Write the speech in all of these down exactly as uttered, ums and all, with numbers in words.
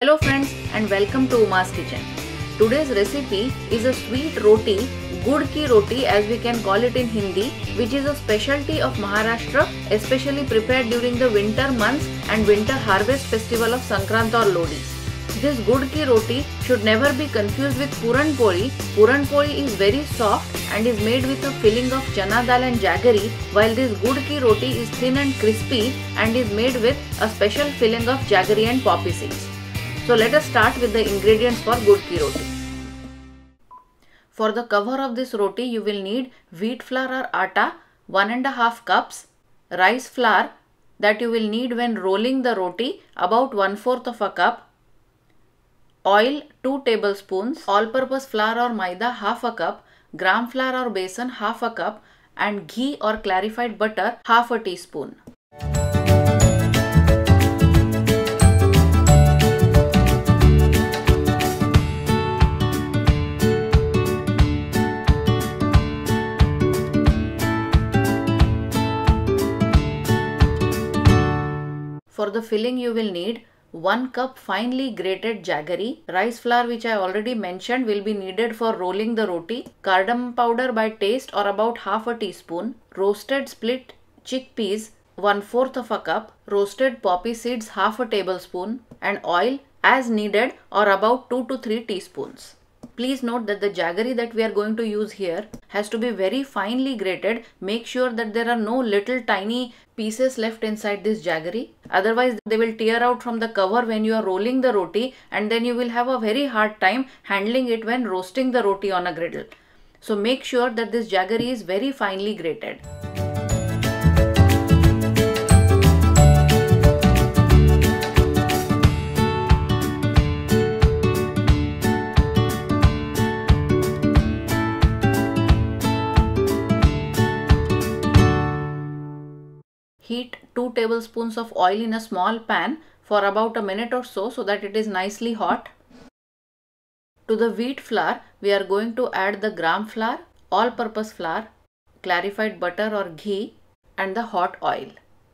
Hello friends and welcome to Uma's Kitchen. Today's recipe is a sweet roti, Gud Ki Roti as we can call it in Hindi, which is a specialty of Maharashtra, especially prepared during the winter months and winter harvest festival of Sankrant or Lodi. This Gud Ki Roti should never be confused with Puran Poli. Puran Poli is very soft and is made with a filling of chana dal and jaggery, while this Gud Ki Roti is thin and crispy and is made with a special filling of jaggery and poppy seeds. So let us start with the ingredients for Gud Ki Roti. For the cover of this roti you will need wheat flour or atta one and a half cups, rice flour that you will need when rolling the roti about one fourth of a cup, oil two tablespoons, all-purpose flour or maida half a cup, gram flour or besan half a cup, and ghee or clarified butter half a teaspoon. For the filling you will need one cup finely grated jaggery, rice flour which I already mentioned will be needed for rolling the roti, cardamom powder by taste or about half a teaspoon, roasted split chickpeas one fourth of a cup, roasted poppy seeds half a tablespoon, and oil as needed or about two to three teaspoons. Please note that the jaggery that we are going to use here has to be very finely grated. Make sure that there are no little tiny pieces left inside this jaggery. Otherwise they will tear out from the cover when you are rolling the roti, and then you will have a very hard time handling it when roasting the roti on a griddle. So make sure that this jaggery is very finely grated. Heat two tablespoons of oil in a small pan for about a minute or so so that it is nicely hot. To the wheat flour we are going to add the gram flour, all-purpose flour, clarified butter or ghee, and the hot oil.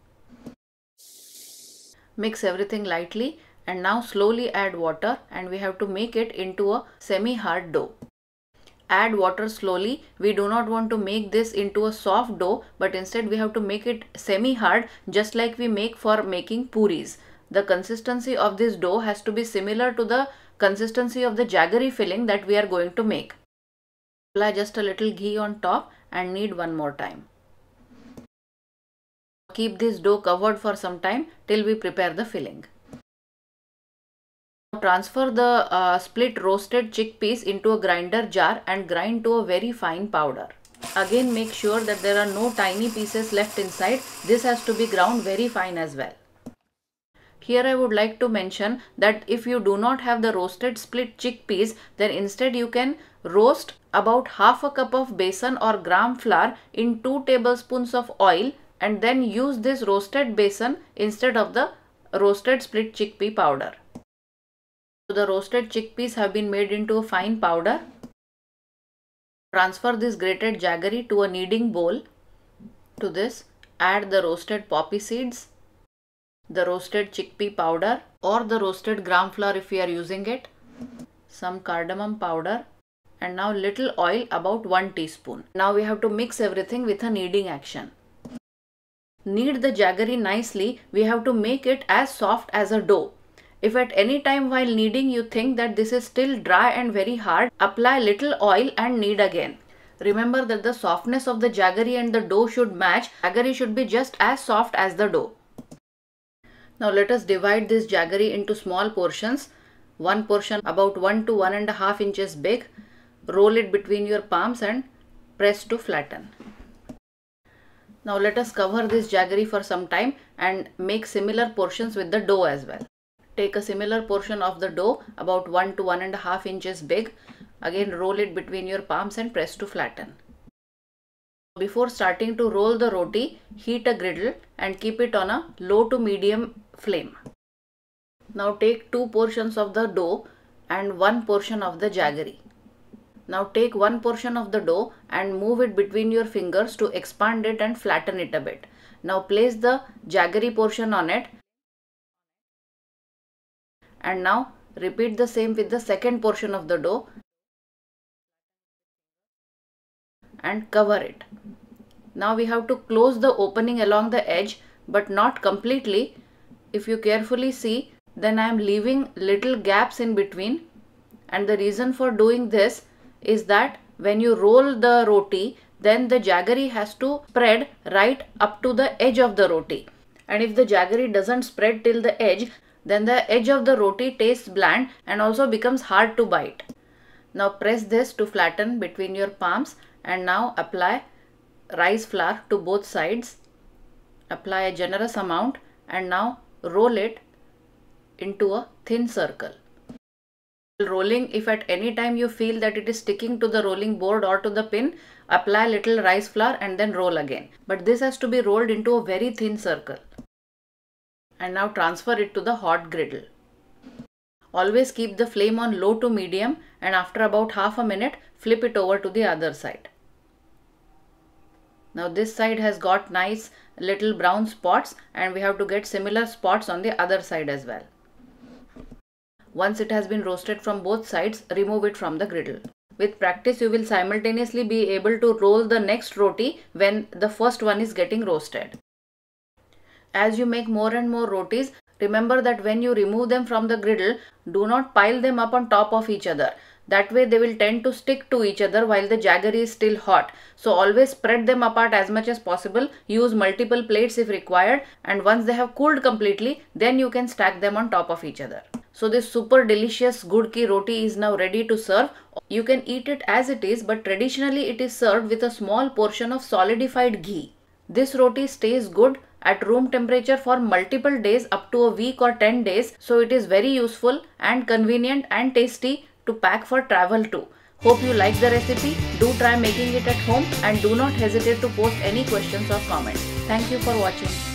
Mix everything lightly and now slowly add water, and we have to make it into a semi-hard dough. Add water slowly. We do not want to make this into a soft dough, but instead we have to make it semi-hard, just like we make for making puris. The consistency of this dough has to be similar to the consistency of the jaggery filling that we are going to make. Apply just a little ghee on top and knead one more time. Keep this dough covered for some time till we prepare the filling. Transfer the uh, split roasted chickpeas into a grinder jar and grind to a very fine powder. Again make sure that there are no tiny pieces left inside. This has to be ground very fine as well. Here I would like to mention that if you do not have the roasted split chickpeas, then instead you can roast about half a cup of besan or gram flour in two tablespoons of oil, and then use this roasted besan instead of the roasted split chickpea powder. So the roasted chickpeas have been made into a fine powder. Transfer this grated jaggery to a kneading bowl. To this add the roasted poppy seeds, the roasted chickpea powder or the roasted gram flour if we are using it, some cardamom powder, and now little oil, about one teaspoon. Now we have to mix everything with a kneading action. Knead the jaggery nicely. We have to make it as soft as a dough. If at any time while kneading you think that this is still dry and very hard, apply little oil and knead again. Remember that the softness of the jaggery and the dough should match. Jaggery should be just as soft as the dough. Now let us divide this jaggery into small portions. One portion about one to one and a half inches big. Roll it between your palms and press to flatten. Now let us cover this jaggery for some time and make similar portions with the dough as well. Take a similar portion of the dough about one to one and a half inches big. Again roll it between your palms and press to flatten. Before starting to roll the roti, heat a griddle and keep it on a low to medium flame. Now take two portions of the dough and one portion of the jaggery. Now take one portion of the dough and move it between your fingers to expand it and flatten it a bit. Now place the jaggery portion on it and now Repeat the same with the second portion of the dough and cover it. Now we have to close the opening along the edge, but not completely. If you carefully see, then I am leaving little gaps in between, and the reason for doing this is that when you roll the roti, then the jaggery has to spread right up to the edge of the roti. And if the jaggery doesn't spread till the edge, then the edge of the roti tastes bland and also becomes hard to bite. Now press this to flatten between your palms, and now apply rice flour to both sides. Apply a generous amount and now roll it into a thin circle. Rolling, if at any time you feel that it is sticking to the rolling board or to the pin, apply little rice flour and then roll again. But this has to be rolled into a very thin circle. And now transfer it to the hot griddle. Always keep the flame on low to medium, and after about half a minute, flip it over to the other side. Now this side has got nice little brown spots, and we have to get similar spots on the other side as well. Once it has been roasted from both sides, remove it from the griddle. With practice, you will simultaneously be able to roll the next roti when the first one is getting roasted. As you make more and more rotis, remember that when you remove them from the griddle, do not pile them up on top of each other. That way they will tend to stick to each other while the jaggery is still hot. So always spread them apart as much as possible. Use multiple plates if required, and once they have cooled completely, then you can stack them on top of each other. So this super delicious Gud Ki roti is now ready to serve. You can eat it as it is, but traditionally it is served with a small portion of solidified ghee. This roti stays good at room temperature for multiple days, up to a week or ten days. So it is very useful and convenient and tasty to pack for travel too. Hope you like the recipe. Do try making it at home and do not hesitate to post any questions or comments. Thank you for watching.